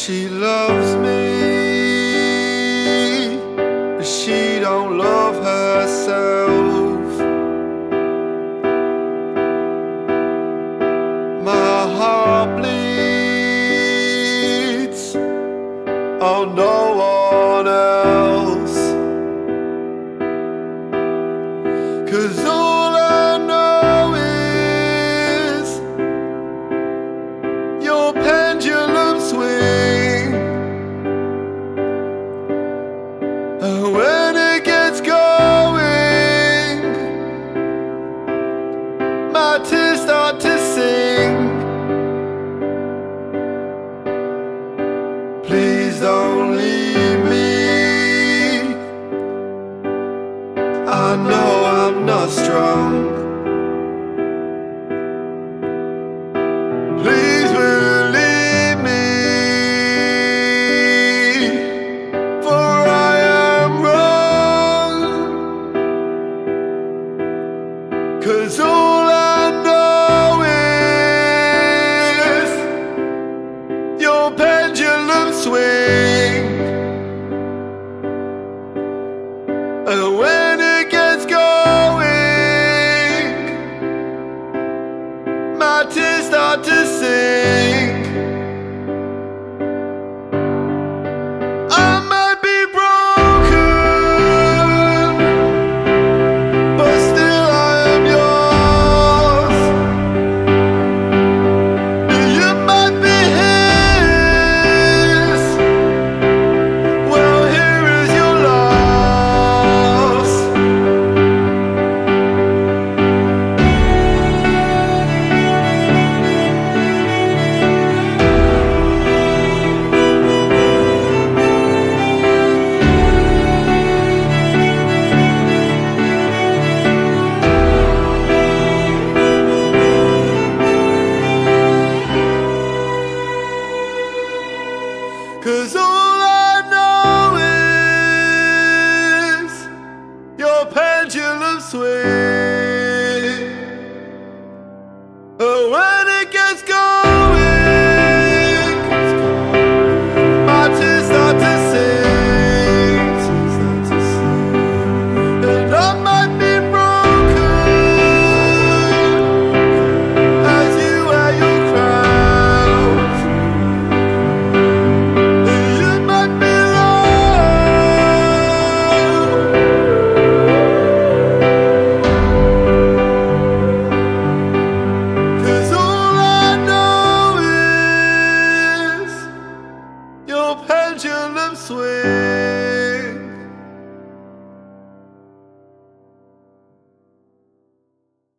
She loves me, but she don't love herself. My heart bleeds on no one else, 'cause all I know is your pendulum swing. And when it gets going, my tears start to sing. Please don't leave me, I know I'm not strong. Please believe me, for I am wrong. 'Cause all I know is your pendulum swing. And when it gets going, my tears start to sing. I might be broken, but still I am yours. You might be his, well, here is your loss. 'Cause all I know is your pendulum swing. Oh, when it gets going, my tears start to sing. And I might be broken as you wear your crown. You might be low, 'cause all I know is your pendulum swing.